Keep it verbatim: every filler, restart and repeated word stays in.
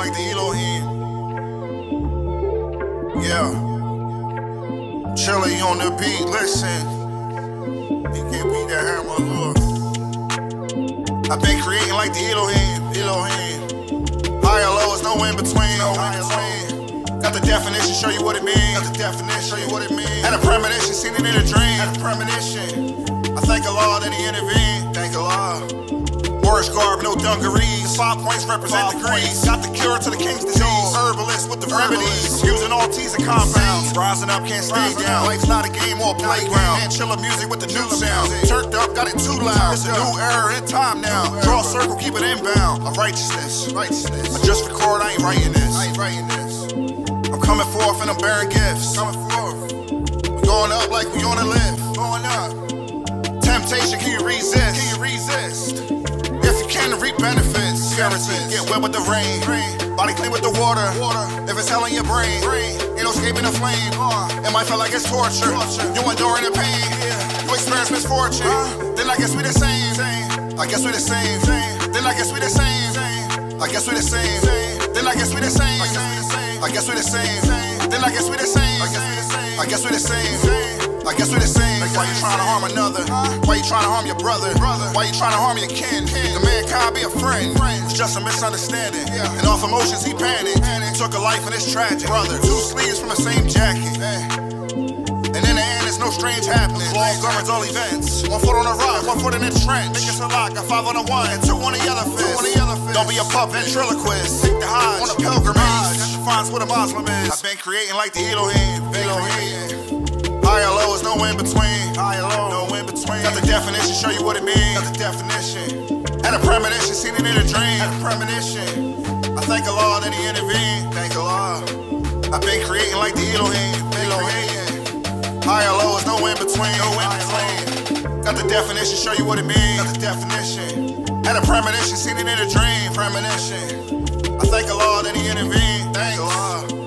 like the Elohim. Yeah. Chili on the beat, listen. D K B, that hammer, look. I've been creating like the Elohim, Elohim. High or low is no in between, no in between. Got the definition, show you what it means. Got the definition, show you what it means. Had a premonition, seen it in a dream. Had a premonition. I thank Allah that He intervened. Thank Allah. Orange garb, no dungarees. Five points represent degrees. Got the cure to the king's disease. Herbalist with the remedies. Using all teas and compounds. Rising up, can't stay down. Life's not a game or playground. And chiller music with the new sound. Turned up, got it too loud. It's a new era in time now. Draw a circle, keep it inbound. Of righteousness. Righteousness. I just record, I ain't writing this. I ain't writing this. I'm coming forth and I'm bearing gifts. Coming forth. We going up like we on a lift. Going up. Temptation, can you resist? Can you resist? If you can, to reap benefits. Guaranteed, get wet with the rain. Body clean with the water. If it's hell in your brain, ain't no escaping the flame. It might feel like it's torture. You enduring the pain. You experience misfortune. Then I guess we the same. I guess we the same. Then I guess we the same. I guess we the same. Then I guess we the same. I guess we the same. Then I guess we the same. I guess we the same. I guess we're the same. Why you trying to harm another? Why you trying to harm your brother? Why you trying to harm your kin? The man can't be a friend. It's just a misunderstanding. And off emotions he panicked. He took a life and it's tragic. Brother, two sleeves from the same jacket. And in the end, it's no strange happening. Law governs all events. One foot on the rock, one foot in the trench. Think it's a lock, got five on the one, and two on the other fist. Don't be a pup ventriloquist. Take the Hajj on a pilgrimage. That defines what a Muslim is. I've been creating like the Elohim. Elohim. High or low is no in between. High or low, no in between. Got the definition, show you what it means. Got the definition. Had a premonition, seen it in a dream. Had a premonition. I thank Allah that He intervened. Thank Allah. I've been creating like the Elohim. Elohim. High or low is no in between. No in between. Got the definition, show you what it means. Got the definition. Had a premonition, seen it in a dream. Premonition. I thank Allah that He intervened. Thank Allah.